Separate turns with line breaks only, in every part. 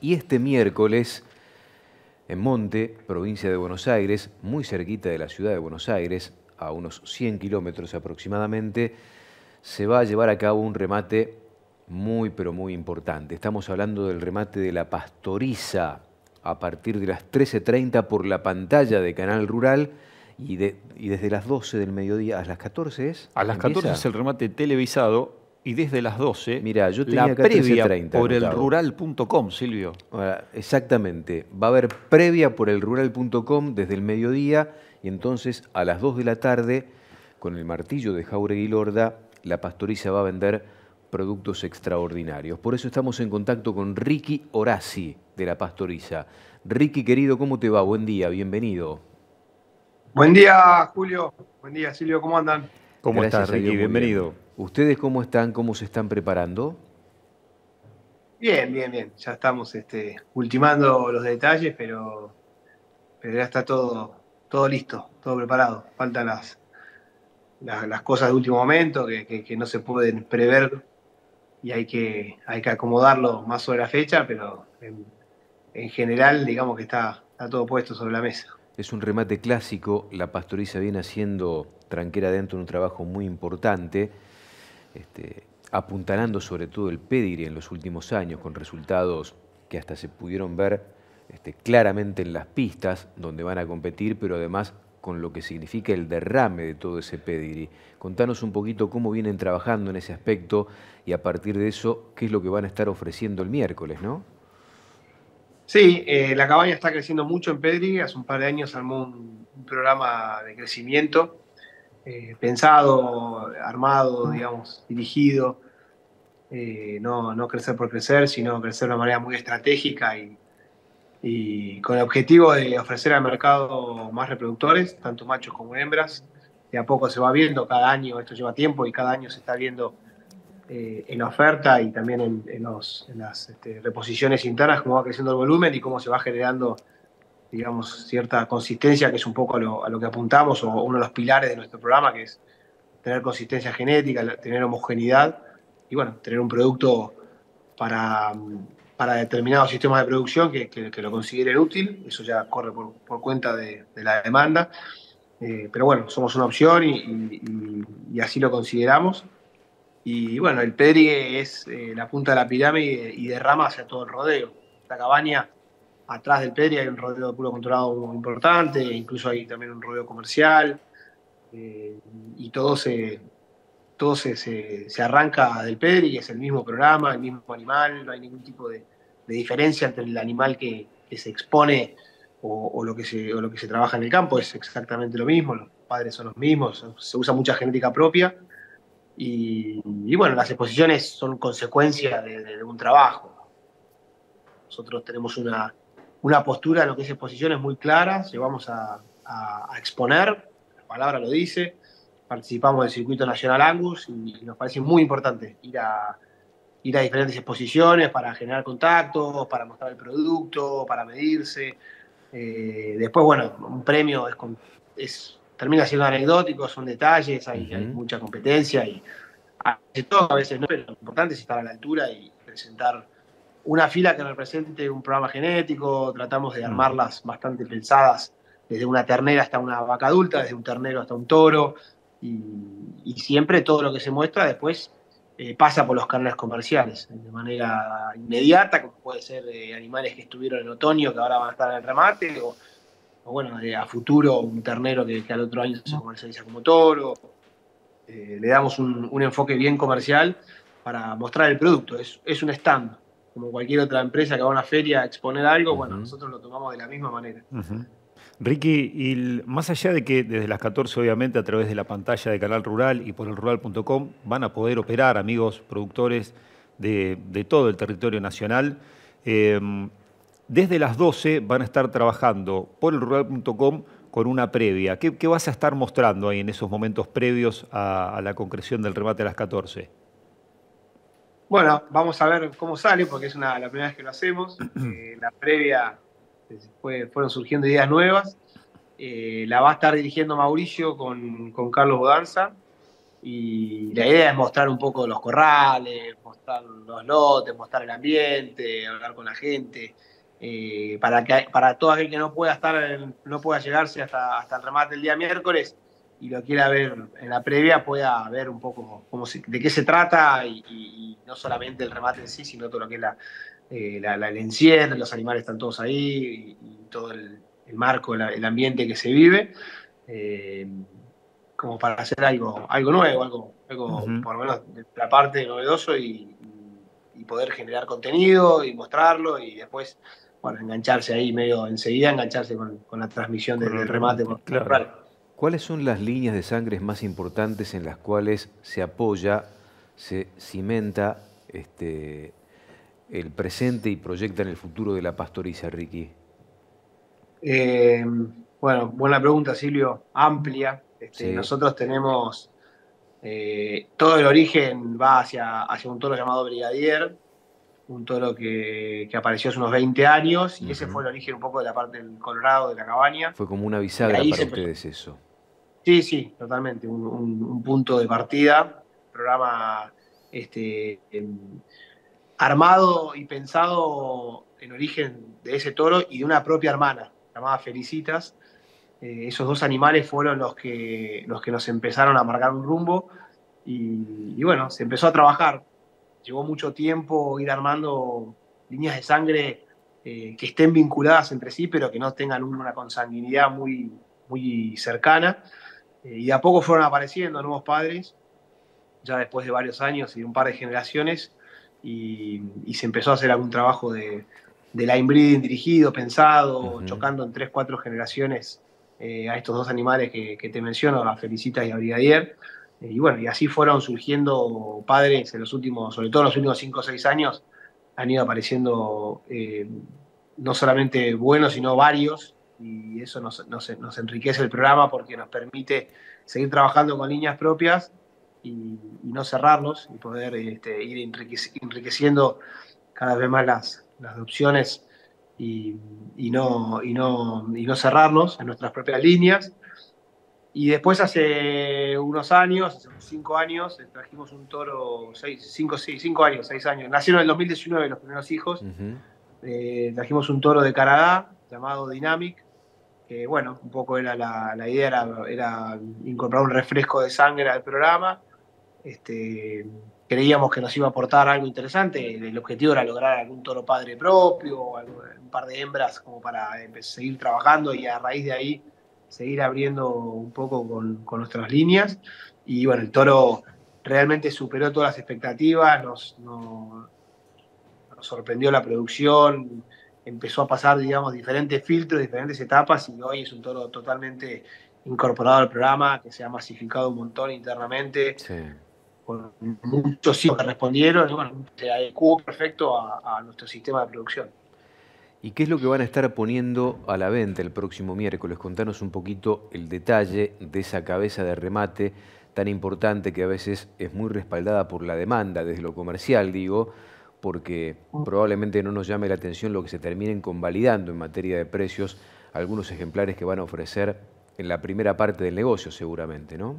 Y este miércoles, en Monte, provincia de Buenos Aires, muy cerquita de la ciudad de Buenos Aires, a unos 100 kilómetros aproximadamente, se va a llevar a cabo un remate muy, pero muy importante. Estamos hablando del remate de la Pastoriza a partir de las 13:30 por la pantalla de Canal Rural y desde las 12 del mediodía a las 14 ¿es?
A las 14 es el remate televisado y desde las 12
Mirá, yo tenía
la
acá
previa
13:30
por
anotado.
elrural.com, Silvio.
Ahora, exactamente, va a haber previa por elrural.com desde el mediodía y entonces a las 2 de la tarde, con el martillo de Jáuregui Lorda, la Pastoriza va a vender productos extraordinarios. Por eso estamos en contacto con Ricky Orasi de la Pastoriza. Ricky, querido, ¿cómo te va? Buen día, bienvenido.
Buen día, Julio. Buen día, Silvio. ¿Cómo andan?
¿Cómo estás,
Gracias a
Ricky?
Dios, muy bien.
Bienvenido.
¿Ustedes cómo están? ¿Cómo se están preparando?
Bien, bien, bien. Ya estamos ultimando los detalles, pero ya está todo listo, todo preparado. Faltan las cosas de último momento que no se pueden prever y hay que acomodarlo más sobre la fecha, pero en general, digamos que está todo puesto sobre la mesa.
Es un remate clásico, la Pastoriza viene haciendo tranquera dentro un trabajo muy importante, apuntalando sobre todo el pedigree en los últimos años, con resultados que hasta se pudieron ver claramente en las pistas donde van a competir, pero además con lo que significa el derrame de todo ese pedigree. Contanos un poquito cómo vienen trabajando en ese aspecto y a partir de eso, qué es lo que van a estar ofreciendo el miércoles, ¿no?
Sí, la cabaña está creciendo mucho en Pedri. Hace un par de años armó un programa de crecimiento pensado, armado, digamos, dirigido. No crecer por crecer, sino crecer de una manera muy estratégica y con el objetivo de ofrecer al mercado más reproductores, tanto machos como hembras. De a poco se va viendo cada año, esto lleva tiempo y cada año se está viendo en la oferta y también en las reposiciones internas, cómo va creciendo el volumen y cómo se va generando, digamos, cierta consistencia, que es un poco a lo que apuntamos, o uno de los pilares de nuestro programa, que es tener consistencia genética, tener homogeneidad y, bueno, tener un producto para, para determinados sistemas de producción que lo consideren útil. Eso ya corre por cuenta de la demanda. Pero bueno, somos una opción y así lo consideramos. Y bueno, el Pedrigue es la punta de la pirámide y derrama hacia todo el rodeo. La cabaña, atrás del Pedrigue hay un rodeo de puro controlado muy importante, incluso hay también un rodeo comercial, y se arranca del Pedrigue, es el mismo programa, el mismo animal, no hay ningún tipo de diferencia entre el animal que se expone o lo que se trabaja en el campo, es exactamente lo mismo, los padres son los mismos, se usa mucha genética propia. Y bueno, las exposiciones son consecuencia de un trabajo. Nosotros tenemos una postura en lo que es exposiciones muy clara, llevamos a exponer, la palabra lo dice, participamos del Circuito Nacional Angus y nos parece muy importante ir a diferentes exposiciones para generar contactos, para mostrar el producto, para medirse. Después, bueno, un premio termina siendo anecdótico, son detalles, hay mucha competencia y a veces no, pero lo importante es estar a la altura y presentar una fila que represente un programa genético. Tratamos de armarlas bastante pensadas, desde una ternera hasta una vaca adulta, desde un ternero hasta un toro, y siempre todo lo que se muestra después pasa por los canales comerciales de manera inmediata, como puede ser animales que estuvieron en otoño que ahora van a estar en el remate, o bueno, a futuro un ternero que al otro año se comercializa como toro. Le damos un enfoque bien comercial para mostrar el producto. Es un stand, como cualquier otra empresa que va a una feria a exponer algo. Bueno, nosotros lo tomamos de la misma manera.
Ricky, y más allá de que desde las 14, obviamente, a través de la pantalla de Canal Rural y por elrural.com van a poder operar, amigos productores de todo el territorio nacional, desde las 12 van a estar trabajando por elrural.com con una previa. ¿Qué vas a estar mostrando ahí en esos momentos previos a la concreción del remate a las 14?
Bueno, vamos a ver cómo sale, porque es la primera vez que lo hacemos. La previa fueron surgiendo ideas nuevas. La va a estar dirigiendo Mauricio con Carlos Bodanza. y la idea es mostrar un poco los corrales, mostrar los lotes, mostrar el ambiente, hablar con la gente, para todo aquel que no pueda no pueda llegarse hasta el remate el día miércoles y lo quiera ver en la previa, pueda ver un poco de qué se trata y no solamente el remate en sí, sino todo lo que es el encierro, los animales están todos ahí y todo el marco, el ambiente que se vive. Como para hacer algo nuevo, algo por lo menos de la parte novedoso y poder generar contenido y mostrarlo y después, bueno, engancharse ahí medio enseguida, engancharse con la transmisión del remate.
Claro.
¿Cuáles son las líneas de sangre más importantes en las cuales se apoya, se cimenta el presente y proyecta en el futuro de la pastoriza, Ricky?
Bueno, buena pregunta, Silvio, amplia.
Sí.
Nosotros tenemos todo el origen va hacia un toro llamado Brigadier, un toro que apareció hace unos 20 años y ese fue el origen un poco de la parte del Colorado, de la cabaña.
Fue como una bisagra para ustedes eso.
Sí, totalmente, un punto de partida, programa armado y pensado en origen de ese toro y de una propia hermana, llamada Felicitas. Esos dos animales fueron los que nos empezaron a marcar un rumbo y bueno, se empezó a trabajar. Llevó mucho tiempo ir armando líneas de sangre que estén vinculadas entre sí, pero que no tengan una consanguinidad muy cercana. Y de a poco fueron apareciendo nuevos padres, ya después de varios años y de un par de generaciones, y se empezó a hacer algún trabajo de line breeding dirigido, pensado, chocando en 3, 4 generaciones a estos dos animales que te menciono, a Felicitas y a Brigadier. Y bueno, y así fueron surgiendo padres en los últimos, sobre todo en los últimos 5 o 6 años, han ido apareciendo no solamente buenos, sino varios, y eso nos enriquece el programa porque nos permite seguir trabajando con líneas propias y no cerrarnos y poder ir enriqueciendo cada vez más las opciones y no cerrarnos en nuestras propias líneas. Y después hace unos años, hace unos 5 años, trajimos un toro, 5 años, 6 años, nacieron en el 2019 los primeros hijos, trajimos un toro de Canadá llamado Dynamic, que bueno, un poco era la idea era incorporar un refresco de sangre al programa. Creíamos que nos iba a aportar algo interesante, el objetivo era lograr algún toro padre propio, un par de hembras como para seguir trabajando y a raíz de ahí seguir abriendo un poco con nuestras líneas. Y bueno, el toro realmente superó todas las expectativas, nos sorprendió la producción, empezó a pasar, digamos, diferentes filtros, diferentes etapas y hoy es un toro totalmente incorporado al programa, que se ha masificado un montón internamente.
Sí.
Con muchos hijos que respondieron, y bueno, se adecuó perfecto a nuestro sistema de producción.
¿Y qué es lo que van a estar poniendo a la venta el próximo miércoles? Contanos un poquito el detalle de esa cabeza de remate tan importante que a veces es muy respaldada por la demanda, desde lo comercial, digo, porque probablemente no nos llame la atención lo que se terminen convalidando en materia de precios algunos ejemplares que van a ofrecer en la primera parte del negocio, seguramente, ¿no?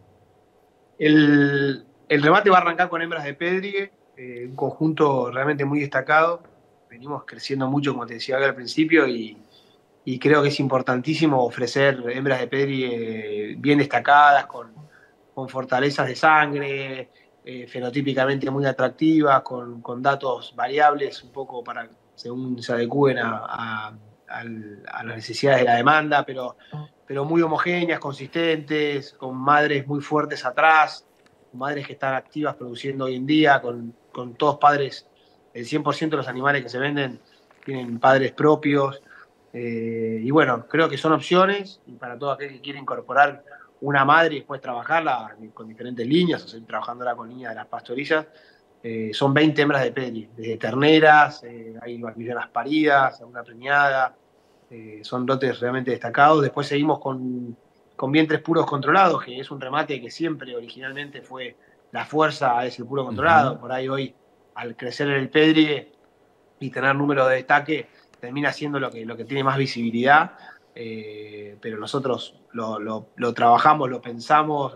El remate va a arrancar con hembras de Pedrigue, un conjunto realmente muy destacado. Venimos creciendo mucho, como te decía al principio, y creo que es importantísimo ofrecer hembras de Pedrigue bien destacadas, con fortalezas de sangre, fenotípicamente muy atractivas, con datos variables, un poco según se adecúen a las necesidades de la demanda, pero muy homogéneas, consistentes, con madres muy fuertes atrás, madres que están activas produciendo hoy en día, con todos padres, el 100% de los animales que se venden tienen padres propios. Y bueno, creo que son opciones y para todo aquel que quiere incorporar una madre y después trabajarla con diferentes líneas, o seguir trabajándola con líneas de las pastorillas. Son 20 hembras de peli, desde terneras, hay vaquillonas paridas, una preñada, son lotes realmente destacados. Después seguimos con vientres puros controlados, que es un remate que siempre originalmente fue la fuerza, es el puro controlado. Por ahí hoy, al crecer en el pedrigue y tener números de destaque, termina siendo lo que tiene más visibilidad. pero nosotros lo trabajamos, lo pensamos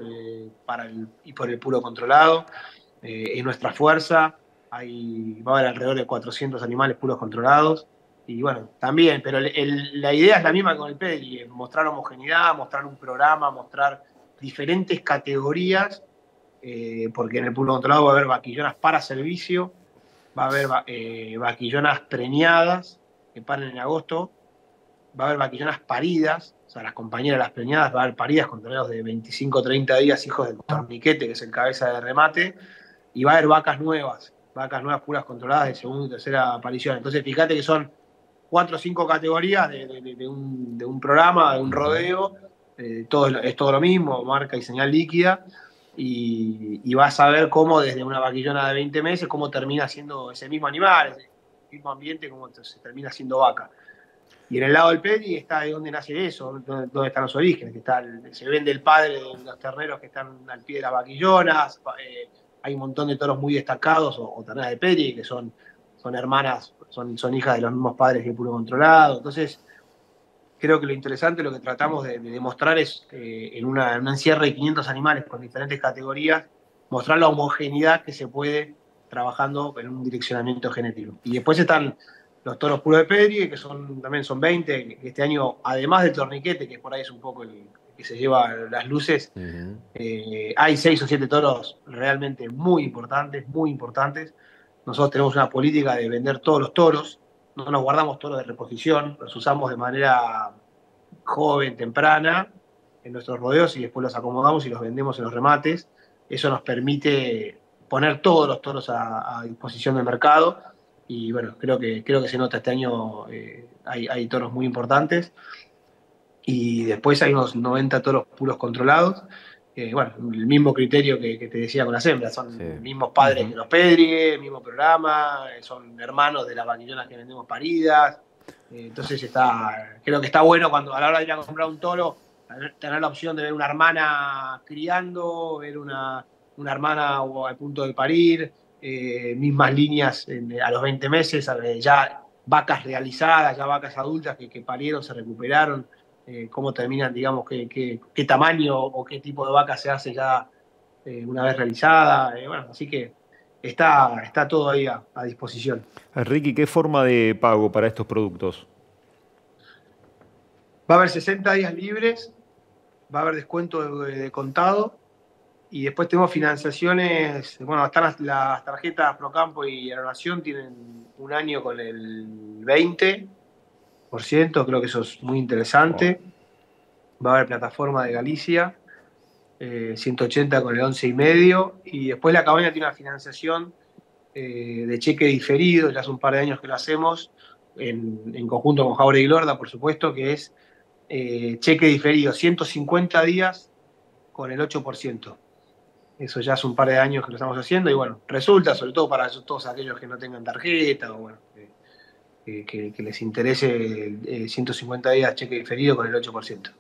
y por el puro controlado. Es nuestra fuerza, va a haber alrededor de 400 animales puros controlados. Y bueno, también, pero la idea es la misma que con el pedigree, mostrar homogeneidad, mostrar un programa, mostrar diferentes categorías, porque en el puro controlado va a haber vaquillonas para servicio, va a haber vaquillonas preñadas que paren en agosto, va a haber vaquillonas paridas, o sea, las compañeras de las preñadas, va a haber paridas con torneos de 25 o 30 días, hijos del torniquete, que es el cabeza de remate, y va a haber vacas nuevas puras controladas de segunda y tercera aparición. Entonces, fíjate que son 4 o 5 categorías de un programa, de un rodeo, es todo lo mismo, marca y señal líquida, y vas a ver cómo desde una vaquillona de 20 meses, cómo termina siendo ese mismo animal, ese mismo ambiente, cómo se termina siendo vaca. Y en el lado del pedigree está de dónde nace eso, dónde están los orígenes, se vende el padre de los terneros que están al pie de las vaquillonas, hay un montón de toros muy destacados o terneras de pedigree que son hermanas, son hijas de los mismos padres que puro controlado. Entonces, creo que lo interesante, lo que tratamos de demostrar es, en un encierre de 500 animales con diferentes categorías, mostrar la homogeneidad que se puede trabajando en un direccionamiento genético. Y después están los toros puros de pedigree, que también son 20, que este año, además del torniquete, que por ahí es un poco el que se lleva las luces, hay 6 o 7 toros realmente muy importantes, muy importantes. Nosotros tenemos una política de vender todos los toros, no nos guardamos toros de reposición, los usamos de manera joven, temprana, en nuestros rodeos y después los acomodamos y los vendemos en los remates. Eso nos permite poner todos los toros a disposición del mercado y bueno, creo que se nota este año, hay toros muy importantes y después hay unos 90 toros puros controlados. Bueno, el mismo criterio que te decía con las hembras, son mismos padres que los pedigree, mismo programa, son hermanos de las vaquillonas que vendemos paridas. Entonces creo que está bueno cuando a la hora de ir a comprar un toro, tener la opción de ver una hermana criando, ver una hermana al punto de parir, mismas líneas a los 20 meses, ya vacas realizadas, ya vacas adultas que parieron, se recuperaron. Cómo terminan, digamos, qué tamaño o qué tipo de vaca se hace ya una vez realizada. Bueno, así que está todo ahí a disposición.
Ricky, ¿qué forma de pago para estos productos?
Va a haber 60 días libres, va a haber descuento de contado y después tenemos financiaciones. Bueno, están las tarjetas Procampo y Aeronación, tienen un año con el 20%, creo que eso es muy interesante. Va a haber plataforma de Galicia, 180 con el 11,5, y después la cabaña tiene una financiación de cheque diferido, ya hace un par de años que lo hacemos, en conjunto con Jauregui y Lorda, por supuesto, que es cheque diferido, 150 días con el 8%. Eso ya hace un par de años que lo estamos haciendo y bueno, resulta, sobre todo para todos aquellos que no tengan tarjeta o bueno, que les interese 150 días cheque diferido con el 8%.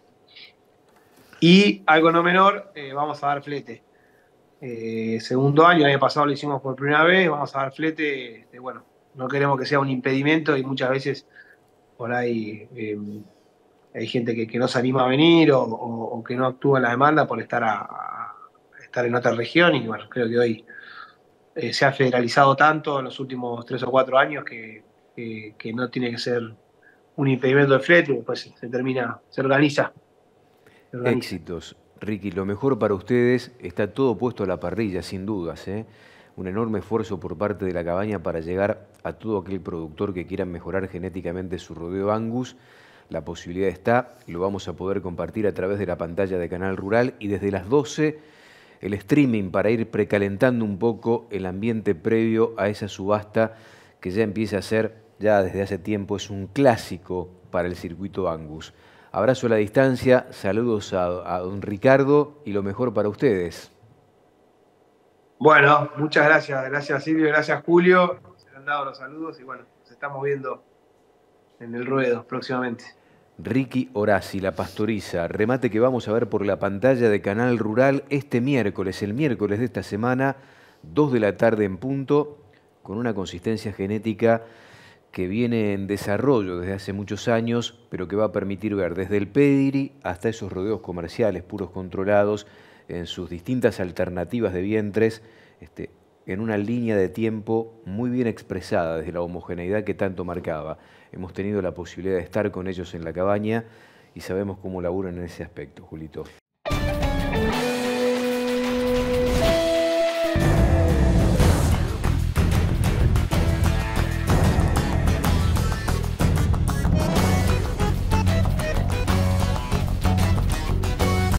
Y algo no menor, vamos a dar flete. Segundo año, el año pasado lo hicimos por primera vez, vamos a dar flete. Bueno, no queremos que sea un impedimento y muchas veces por ahí hay gente que no se anima a venir o que no actúa en la demanda por estar en otra región y bueno, creo que hoy se ha federalizado tanto en los últimos 3 o 4 años que no tiene que ser un impedimento de flete y después se organiza.
Éxitos. Ricky, lo mejor para ustedes, está todo puesto a la parrilla, sin dudas, ¿eh? Un enorme esfuerzo por parte de la cabaña para llegar a todo aquel productor que quiera mejorar genéticamente su rodeo Angus. La posibilidad está, lo vamos a poder compartir a través de la pantalla de Canal Rural y desde las 12 el streaming para ir precalentando un poco el ambiente previo a esa subasta que ya empieza a ser, ya desde hace tiempo, es un clásico para el circuito Angus. Abrazo a la distancia, saludos a don Ricardo y lo mejor para ustedes.
Bueno, muchas gracias. Gracias Silvio, gracias Julio. Se han dado los saludos y bueno, nos estamos viendo en el ruedo próximamente.
Ricky Orasi, La Pastoriza, remate que vamos a ver por la pantalla de Canal Rural este miércoles, el miércoles de esta semana, 2 de la tarde en punto, con una consistencia genética que viene en desarrollo desde hace muchos años, pero que va a permitir ver desde el pedigree hasta esos rodeos comerciales puros controlados en sus distintas alternativas de vientres, en una línea de tiempo muy bien expresada desde la homogeneidad que tanto marcaba. Hemos tenido la posibilidad de estar con ellos en la cabaña y sabemos cómo laburan en ese aspecto, Julito.